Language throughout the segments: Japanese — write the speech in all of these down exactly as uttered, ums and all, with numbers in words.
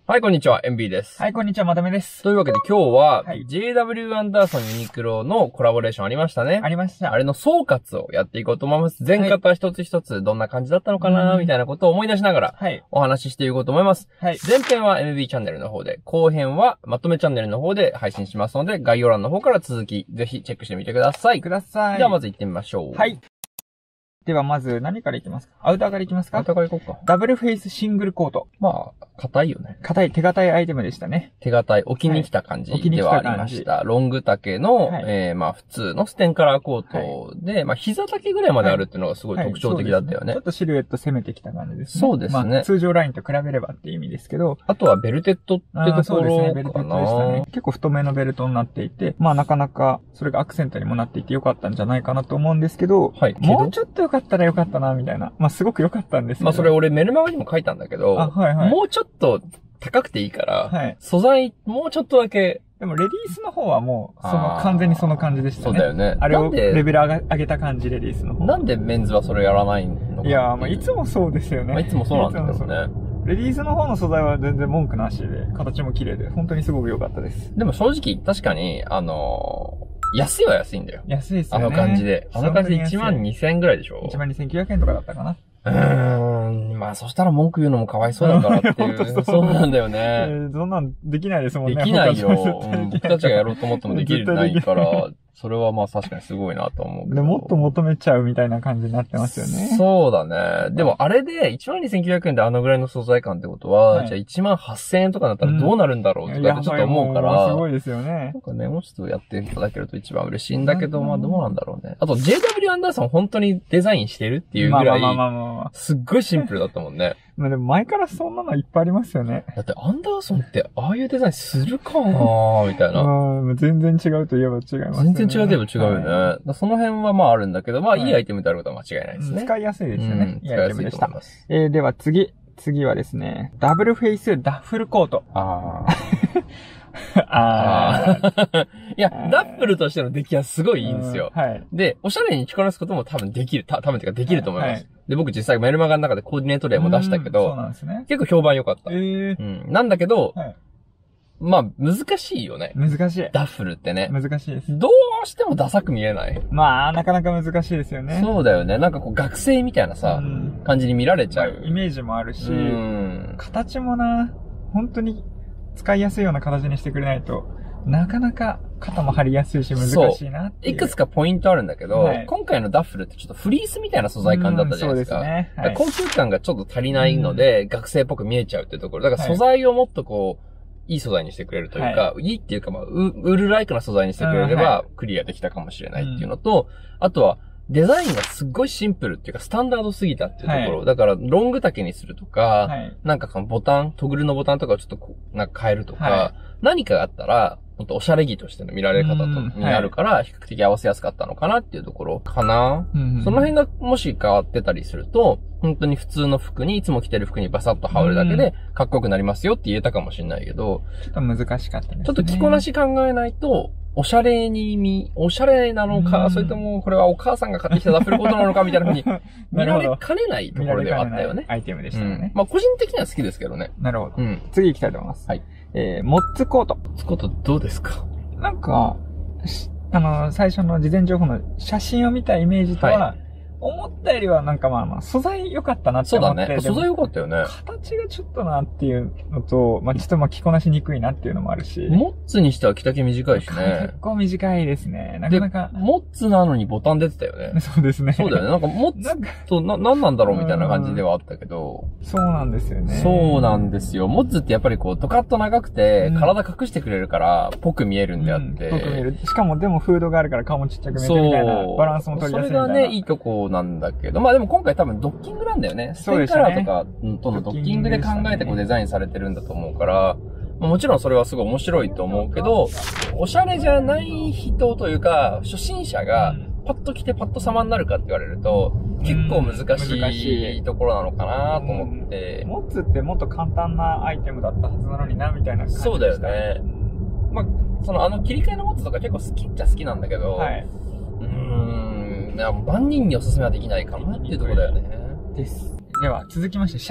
はい、こんにちは、エムビー です。 はい、こんにちは、まためです。 というわけで今日は、 はい、 ジェイダブリュー アンダーソンユニクロのコラボレーションありましたね。 ありました。 あれの総括をやっていこうと思います。全方一つ一つどんな感じだったのかな、みたいなことを思い出しながら、はい、お話ししていこうと思います。はい、前編は エムビー チャンネルの方で、後編はまとめチャンネルの方で配信しますので、概要欄の方から続き、ぜひチェックしてみてください。 ください。 ではまず行ってみましょう。 はい。ではまず何からいきますか？アウターからいきますか？ アウターからいこうか。 ダブルフェイスシングルコート。 まあ、硬いよね。 硬い、手堅いアイテムでしたね。 手堅い、置きに来た感じではありました。はい、ロング丈の、はい、えー、まあ普通のステンカラーコートで、はい、まあ膝丈ぐらいまであるっていうのがすごい特徴的だったよね。はいはい、ね、 ちょっとシルエット攻めてきた感じですね。 そうですね。 まあ、通常ラインと比べればっていう意味ですけど。 あとはベルテットってところかな。そうですね、ベルテットでしたね。 結構太めのベルトになっていて、まあなかなかそれがアクセントにもなっていてよかったんじゃないかなと思うんですけど、はい、もうちょっとよかったらよかったな、みたいな。まあすごく良かったんですけど。 まあそれ俺メルマガにも書いたんだけど、あ、はいはい、もうちょっと高くていいから、はい、素材もうちょっとだけ。 でもレディースの方はもう、その完全にその感じでしたね。 そうだよね。 あれをレベル上げた感じ、レディースの方。 なんでメンズはそれやらないのか。 いやー、まあいつもそうですよね。 まあいつもそうなんだけどね。 レディースの方の素材は全然文句なしで、形も綺麗で、本当にすごく良かったです。 でも正直、確かに、あのー、安いは安いんだよ。 安いですよね。 あの感じで。あの感じでいちまんにせんえんぐらいでしょ？ いちまんにせんきゅうひゃくえんとかだったかな。 うーん。まあ、そしたら文句言うのもかわいそうだからっていう。そうそうなんだよね。えー、そんなんできないですもんね。 できないよ。うん、僕たちがやろうと思ってもできないから、それはまあ確かにすごいなと思うけど。 で、もっと求めちゃうみたいな感じになってますよね。 そうだね。でもあれでいちまんにせんきゅうひゃくえんであのぐらいの素材感ってことは、はい、じゃあいちまんはっせんえんとかだったらどうなるんだろうとかってちょっと思うから。 すごいですよね。 なんかね、もうちょっとやっていただけると一番嬉しいんだけど、まあどうなんだろうね。あと ジェイダブリュー アンダーソン本当にデザインしてるっていうぐらい、すっごいシンプルだったもんね。 まあでも前からそんなのいっぱいありますよね。 だってアンダーソンってああいうデザインするかなーみたいな。 うん、全然違うといえば違いますよね。 全然違うといえば違うよね。はい、その辺はまああるんだけど、まあいいアイテムであることは間違いないですね。 使いやすいですよね。 うん、使いやすいと思います。 えー、では次。次はですね、ダブルフェイスダッフルコート。 ああ。ああ。いや、ダッフルとしての出来はすごいいいんですよ。はい。で、おしゃれに着こなすことも多分できる。た多分っていうかできると思います。はい、で、僕実際メルマガの中でコーディネート例も出したけど、 そうなんですね。 結構評判良かった。 えー、 うん。なんだけど、はい、まあ、難しいよね。 難しい。 ダッフルってね。 難しいです。 どうしてもダサく見えない？ まあ、なかなか難しいですよね。 そうだよね。なんかこう学生みたいなさ、うん、感じに見られちゃう。 イメージもあるし、うん、形もな、本当に使いやすいような形にしてくれないと、なかなか肩も張りやすいし難しいなっていう。 いくつかポイントあるんだけど、はい、今回のダッフルってちょっとフリースみたいな素材感だったじゃないですか。 そうですね。はい、 高級感がちょっと足りないので、学生っぽく見えちゃうってところ。だから素材をもっとこう、いい素材にしてくれるというか、はい、いいっていうか、まあ、ウールライクな素材にしてくれれば、クリアできたかもしれないっていうのと、うん、あとは、デザインがすっごいシンプルっていうか、スタンダードすぎたっていうところ。はい、だから、ロング丈にするとか、はい、なんかこのボタン、トグルのボタンとかをちょっとこう、なんか変えるとか、はい、何かがあったら、ほんとおしゃれ着としての見られ方とになるから、比較的合わせやすかったのかなっていうところかな。うん、その辺がもし変わってたりすると、本当に普通の服に、いつも着てる服にバサッと羽織るだけで、かっこよくなりますよって言えたかもしれないけど、 ちょっと難しかったですね。 ちょっと着こなし考えないと、おしゃれに見、おしゃれなのか、それともこれはお母さんが買ってきたダッフルコートなのかみたいな風に見られかねないところではあったよね。 アイテムでしたよね。 うん、まあ個人的には好きですけどね。 なるほど。うん、次行きたいと思います。はい。えー、モッツコート。 モッツコートどうですか？ なんか、あの、最初の事前情報の写真を見たイメージとは、はい、思ったよりはなんかまあまあ、素材良かったなって思って。 そうだね。素材良かったよね。 形がちょっとなっていうのと、まあちょっとまあ着こなしにくいなっていうのもあるし。 モッツにしては着丈短いしね。 結構短いですね。なかなか。 モッツなのにボタン出てたよね。 そうですね。 そうだよね。なんかモッツとな、なんなんだろうみたいな感じではあったけど。 そうなんですよね。 そうなんですよ。モッツってやっぱりこう、ドカッと長くて、体隠してくれるから、ぽく見えるんであって。 ぽく見える。しかもでもフードがあるから顔もちっちゃく見えてみたいな。バランスも取りやすいみたいな。 それがね、いいとこなんだけど。まあでも今回多分ドッキングなんだよね。ステンカラーとかとのドッキングで考えてこうデザインされてるんだと思うから、もちろんそれはすごい面白いと思うけど、おしゃれじゃない人というか、初心者がパッと着てパッと様になるかって言われると、結構難しいところなのかなと思って。 モッツってもっと簡単なアイテムだったはずなのにな、みたいな感じでした。 そうだよね。まあ、そのあの切り替えのモッツとか結構好きっちゃ好きなんだけど、はい、うーん、万人におすすめはできないかなっていうところだよね。 です。では、続きまして、シャツ。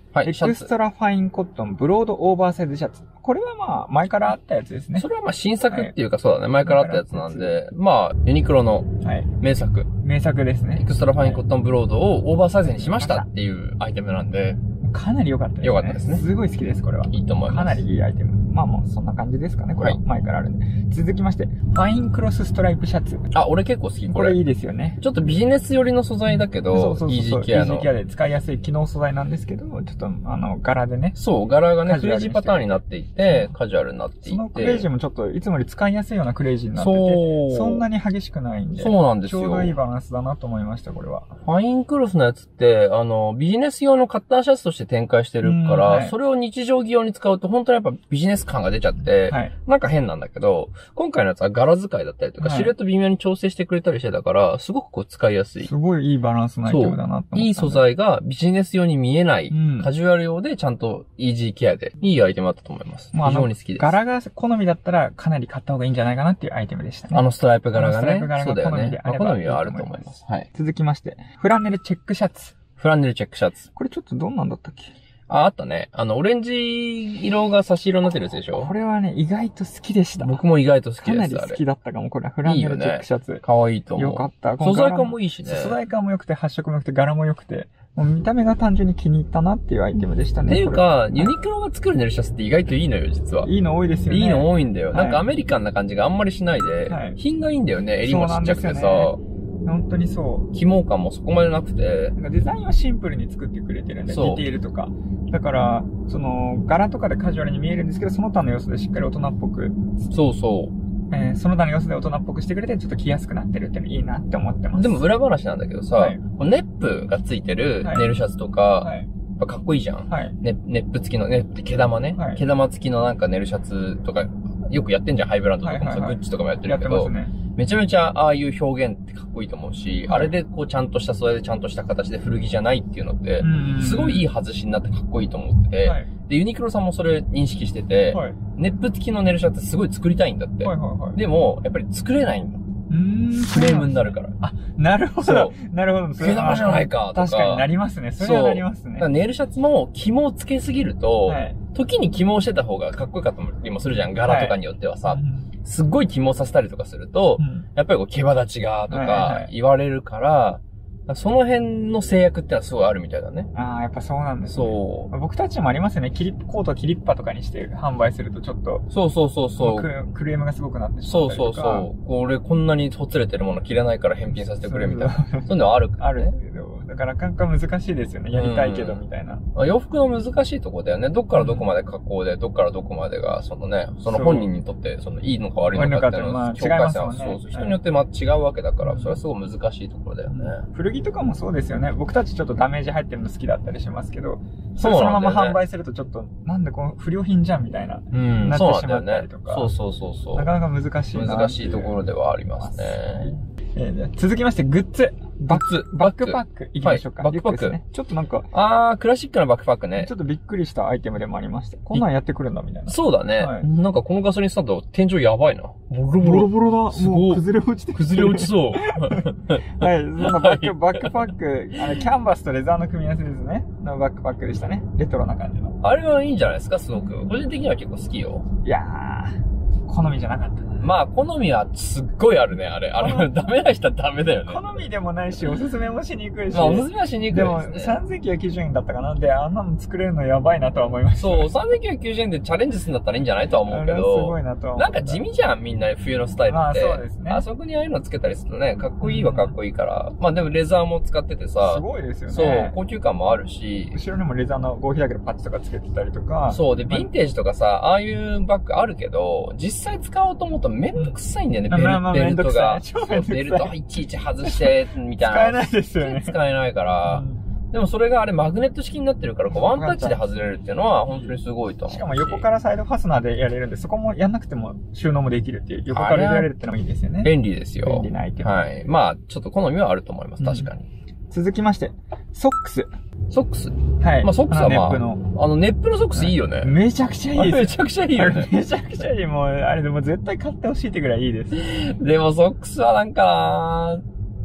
はい、 エクストラファインコットンブロードオーバーサイズシャツ。これはまあ、前からあったやつですね。 それはまあ新作っていうかそうだね、前からあったやつなんで、まあ、ユニクロの名作。 名作ですね。 エクストラファインコットンブロードをオーバーサイズにしましたっていうアイテムなんで。 かなり良かったですね。 良かったですね。 すごい好きです、これは。 いいと思います。 かなりいいアイテム。まあもうそんな感じですかね、これは。前からあるんで。続きまして、ファインクロスストライプシャツ。 あ、俺結構好き、 これ。これいいですよね。 ちょっとビジネス寄りの素材だけど、 そうそうそうそう、 イージーケアの。 イージーケアで使いやすい機能素材なんですけど、ちょっとあの、柄でね。 そう、柄がね、クレイジーパターンになっていて、カジュアルになっていて。 そのクレイジーもちょっといつもより使いやすいようなクレイジーになってて、そうそんなに激しくないんで。 そうなんですよ。 ちょうどいいバランスだなと思いました、これは。 ファインクロスのやつって、あの、ビジネス用のカッターシャツとして展開してるから、はい、それを日常着用に使うと本当にやっぱビジネス感が出ちゃって、はい、なんか変なんだけど、今回のやつは柄使いだったりとか、はい、シルエット微妙に調整してくれたりしてたから、すごくこう使いやすい。 すごいいいバランスのアイテムだなと思った。 いい素材がビジネス用に見えない、うん、カジュアル用でちゃんとイージーケアで、いいアイテムだったと思います。まあ、非常に好きです。 柄が好みだったらかなり買った方がいいんじゃないかなっていうアイテムでしたね。 あのストライプ柄がね。 ストライプ柄が好みであれば、 好みはあると思います。はい。 続きまして、フランネルチェックシャツ。 フランネルチェックシャツ。 これちょっとどんなんだったっけ？ あ、あったね。あの、オレンジ色が差し色になってるやつでしょ？ これはね、意外と好きでした。 僕も意外と好きです。 かなり好きだったかも、これは。フランネルチェックシャツ。いいよね。 かわいいと思う。 よかった。 素材感もいいしね。 素材感も良くて、発色も良くて、柄も良くて、もう見た目が単純に気に入ったなっていうアイテムでしたね。 っていうか、ユニクロが作るネルシャツって意外といいのよ、実は。 いいの多いですよね。 いいの多いんだよ。なんかアメリカンな感じがあんまりしないで、はい、品がいいんだよね。襟もちっちゃくてさ。 本当にそう。 起毛感もそこまでなくて。 なんかデザインはシンプルに作ってくれてるんで、ディテールとか。だから、その、柄とかでカジュアルに見えるんですけど、その他の要素でしっかり大人っぽく。 そうそう。 えー、その他の要素で大人っぽくしてくれて、ちょっと着やすくなってるっていうのいいなって思ってます。 でも裏話なんだけどさ、はい、ネップがついてるネルシャツとか、はいはい、やっぱかっこいいじゃん。はい、ネ, ネップ付きの、ネップって毛玉ね、はい。毛玉付きのなんかネルシャツとか、よくやってんじゃん、ハイブランドとかもさ、はいはいはい、グッチとかもやってるけど、やってますね。めちゃめちゃああいう表現ってかっこいいと思うし、はい、あれでこうちゃんとした素材でちゃんとした形で古着じゃないっていうのって、すごいいい外しになってかっこいいと思ってて、はい、で、ユニクロさんもそれ認識してて、はい、ネップ付きのネルシャツすごい作りたいんだって。はいはいはい、でも、やっぱり作れないんだ。うーんクレームになるから。 あ、なるほど。なるほど。 毛玉じゃないかとか。 確かになりますね。それはなりますね。 ネイルシャツも肝をつけすぎると、はい、時に肝をしてた方がかっこよかったりもするじゃん。柄とかによってはさ。はい、すっごい肝をさせたりとかすると、うん、やっぱりこう毛羽立ちがとか言われるから、はいはい、その辺の制約ってのはすごいあるみたいだね。 ああ、やっぱそうなんですね。 そう。 僕たちもありますよね。キリッコートをキリッパとかにして販売するとちょっと。 そうそうそうそう。 ク, クレームがすごくなってしまったりとか。 そうそうそう。俺こんなにほつれてるもの着れないから返品させてくれみたいな。そういうのはあるからね。 あるけど。だからなかなか難しいですよね。やりたいけどみたいな。 うん、洋服の難しいとこだよね。どっからどこまで加工で、どっからどこまでが、そのね、その本人にとって、そのいいのか悪いのかっていうのは、 違いますもんね。 そうそう。人によってま違うわけだから、それはすごい難しいところだよね。 古着とかもそうですよね。僕たちちょっとダメージ入ってるの好きだったりしますけど、それそのまま販売するとちょっと、なんでこの不良品じゃんみたいな、うん、なってしまったりとか。 そうそうそうそう。 なかなか難しいな。 難しいところではありますね。 えー、続きまして、グッズ。バック、バックパック行きましょうか。 はい、バックパック。 ね、ちょっとなんか。 あー、クラシックなバックパックね。 ちょっとびっくりしたアイテムでもありました。こんなんやってくるんだみたいな。 そうだね。はい、なんかこのガソリンスタンド、天井やばいな。ボロボロ。 ボロボロだ。もう崩れ落ちて崩れ落ちそう。 はい、そのバック、バックパック、あの、キャンバスとレザーの組み合わせですね。のバックパックでしたね。レトロな感じの。 あれはいいんじゃないですか、すごく。個人的には結構好きよ。 いやー、好みじゃなかったな。 まあ、好みはすっごいあるね、あれ。あれ、ダメな人はダメだよね。 好みでもないし、おすすめもしにくいし。 まあ、おすすめはしにくいですね。 でも、さんぜんきゅうひゃくきゅうじゅうえんだったかな。で、あんなの作れるのやばいなとは思いました。 そう、さんぜんきゅうひゃくきゅうじゅうえんでチャレンジするんだったらいいんじゃないとは思うけど。すごいなとは思う。 なんか地味じゃん、みんな冬のスタイルって。 まあ、そうですね。 あそこにああいうのつけたりするとね、かっこいいはかっこいいから。うん、まあ、でもレザーも使っててさ。 すごいですよね。 そう、高級感もあるし。 後ろにもレザーの合皮だけどパッチとかつけてたりとか。 そう、で、ヴィンテージとかさ、ああいうバッグあるけど、実際使おうと思うとめんどくさいんだよね、ベルまあまあベルトが。 ベルトいちいち外して、みたいな。 使えないですよね。 使えないから。うん、でもそれがあれマグネット式になってるから、こうワンタッチで外れるっていうのは本当にすごいと思うし。 しかも横からサイドファスナーでやれるんで、そこもやんなくても収納もできるっていう、横からやれるってのもいいですよね。 便利ですよ。 便利なアイテム。 はい。まあ、ちょっと好みはあると思います。確かに。 うん、続きまして、ソックス。 ソックスはい。 まあソックスはまあ、あの、あのネップのソックスいいよね。 めちゃくちゃいいです。 めちゃくちゃいいよね。 めちゃくちゃいい。もう、あれでも絶対買ってほしいってぐらいいいです。 でもソックスはなんか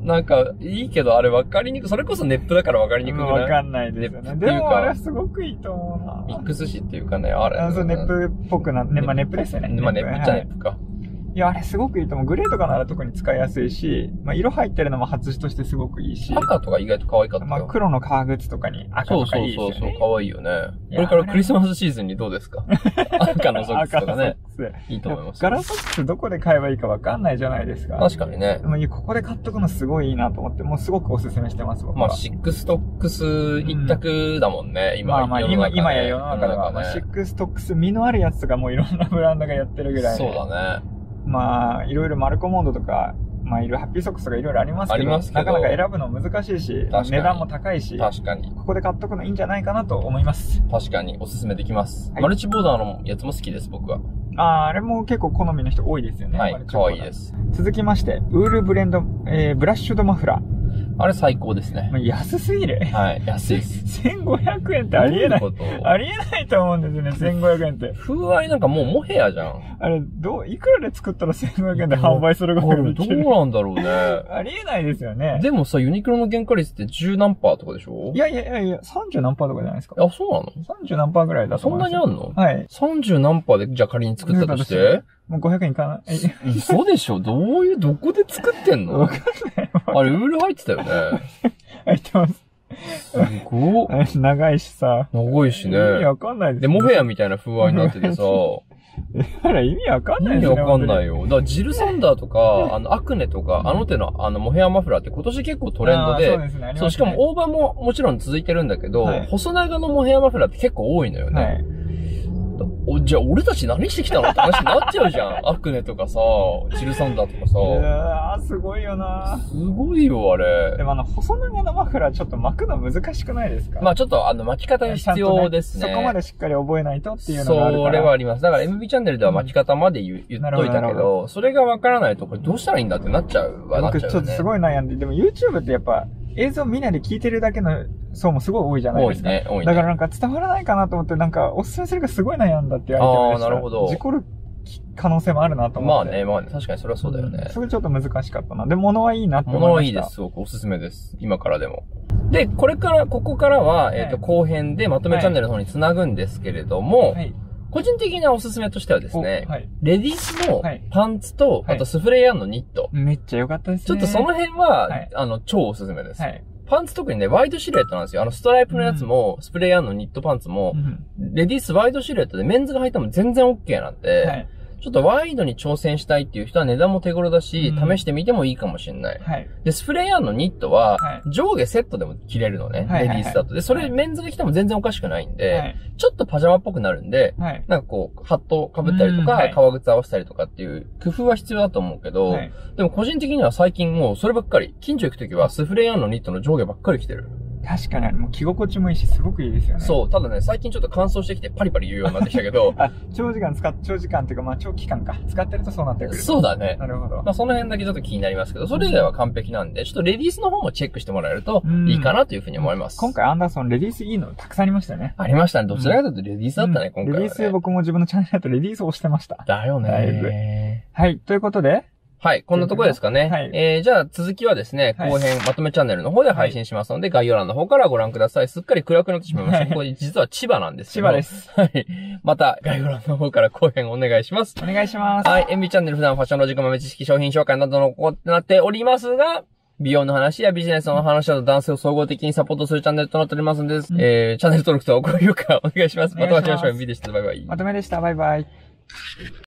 なんか、いいけど、あれ分かりにくい。それこそネップだから分かりにくくない？ 分かんないですよね。でもあれはすごくいいと思うな。 ミックス紙っていうかね、あれ。 あ、そう、ネップっぽくな、ね、まあネップですよね。 まあネップっちゃネップか。 いや、あれすごくいいと思う。グレーとかなら特に使いやすいし、まあ色入ってるのも外しとしてすごくいいし。 赤とか意外と可愛かったよ。 まあ黒の革靴とかに赤とかいいですよね。 そうそうそうそう、可愛いよね。これからクリスマスシーズンにどうですか？赤のソックスとかね。いいと思います。 ガラソックスどこで買えばいいかわかんないじゃないですか。 確かにね。 でもここで買っとくのすごいいいなと思って、もうすごくおすすめしてます、僕は。 まあ、シックストックス一択だもんね、今。 まあまあ、今、今や世の中では、まあ、シックストックス身のあるやつとかもいろんなブランドがやってるぐらい。 そうだね。 まあ、いろいろマルコモンドとか、まあ、いろいろハッピーソックスとかいろいろありますけど、ありますけどなかなか選ぶの難しいし、値段も高いし、 確かに。 ここで買っとくのいいんじゃないかなと思います。 確かに、おすすめできます。はい、マルチボーダーのやつも好きです、僕は。 ああ、あれも結構好みの人多いですよね。 はい、可愛いです。 続きまして、ウールブレンド、えー、ブラッシュドマフラー。 あれ最高ですね。 安すぎる。 はい、安いです。 せんごひゃくえんってありえない。ありえないと思うんですよね、せんごひゃくえんって。 風合いなんかもうモヘアじゃん。 あれ、どう、いくらで作ったらせんごひゃくえんで販売することができる？ どうなんだろうね。 ありえないですよね。 でもさ、ユニクロの原価率ってじゅう何パーとかでしょ？ いやいやいやいや、さんじゅう何パーとかじゃないですか。 あ、そうなの？ さんじゅう 何パーぐらいだと思います。 そんなにあんの？ はい。 さんじゅう何パーで、じゃあ仮に作ったとしてもうごひゃくえんいかない。 嘘でしょ？どういう、どこで作ってんの？ わかんない。 あれ、ウール入ってたよね。 入ってます。 すごっ。 長いしさ。 長いしね。 意味わかんないです。 で、モヘアみたいな風合いになっててさ。 あれ、意味わかんないですね。意味わかんないよ。だからジルサンダーとか、あの、アクネとか、あの手のあの、モヘアマフラーって今年結構トレンドで、 そうですね。 そう、しかも大葉ももちろん続いてるんだけど、細長のモヘアマフラーって結構多いのよね。はい。お、じゃあ俺たち何してきたのって話になっちゃうじゃん。アクネとかさ、ジルサンダーとかさ。 いやー、すごいよなすごいよ、あれ。 でもあの、細長のマフラーちょっと巻くの難しくないですか？ まあちょっとあの、巻き方が必要ですね。 ねそこまでしっかり覚えないとっていうのがあるから。 それはあります。だから エムビー チャンネルでは巻き方まで言, うん、言っといたけど、どそれがわからないとこれどうしたらいいんだってなっちゃうわ、なっちゃうよね。 僕ちょっとすごい悩んで、でも YouTube ってやっぱ、映像見ないで聞いてるだけの層もすごい多いじゃないですか。多いね、多いね。だからなんか伝わらないかなと思って、なんかおすすめするがすごい悩んだっていうアイテムでした。ああ、なるほど。事故る可能性もあるなと思って。 まあね、まあね、確かにそれはそうだよね。 うん、それちょっと難しかったな。で、物はいいなって思いました。 物はいいです。すごくおすすめです。今からでも。で、これから、ここからは、はい、えっと、後編でまとめチャンネルの方に繋ぐんですけれども、はい、個人的なおすすめとしてはですね、はい、レディースのパンツと、はい、あとスフレイヤーンのニット。 めっちゃ良かったですね。 ちょっとその辺は、はい、あの、超おすすめです。はい、パンツ特にね、ワイドシルエットなんですよ。あの、ストライプのやつも、うん、スプレイヤーンのニットパンツも、うん、レディースワイドシルエットでメンズが履いても全然 OK なんで、はい、ちょっとワイドに挑戦したいっていう人は値段も手頃だし、うん、試してみてもいいかもしれない。はい、で、スプレイヤーンのニットは、上下セットでも着れるのね、はい、レディースだと。で、それメンズが着ても全然おかしくないんで、はい、ちょっとパジャマっぽくなるんで、はい、なんかこう、ハット被ったりとか、はい、革靴合わせたりとかっていう工夫は必要だと思うけど、はい、でも個人的には最近もうそればっかり、近所行くときはスプレイヤーンのニットの上下ばっかり着てる。 確かに、もう着心地もいいし、すごくいいですよね。 そう、ただね、最近ちょっと乾燥してきてパリパリ言うようになってきたけど。 あ、長時間使っ、長時間っていうか、まあ長期間か。使ってるとそうなってくる。 そうだね。 なるほど。 まあその辺だけちょっと気になりますけど、それ以外は完璧なんで、ちょっとレディースの方もチェックしてもらえるといいかなというふうに思います。 今回アンダーソンレディースいいのたくさんありましたね。 ありましたね。どちらかというとレディースだったね、うん、今回は、ね。 レディース僕も自分のチャンネルだとレディースを押してました。 だよね。だいぶ。 はい、ということで、 はい。こんなところですかね。はい。えー、じゃあ続きはですね、後編、まとめチャンネルの方で配信しますので、概要欄の方からご覧ください。すっかり暗くなってしまいました。ここ実は千葉なんですけど。 千葉です。 はい。また概要欄の方から後編お願いします。 お願いします。 はい。エムビー チャンネル普段ファッションロジック豆知識商品紹介などのこうなっておりますが、美容の話やビジネスの話など男性を総合的にサポートするチャンネルとなっておりますので、うん、えー、チャンネル登録と高評価お願いします。またお会いしましょう。エムビー でした。バイバイ。 まとめでした。バイバイ。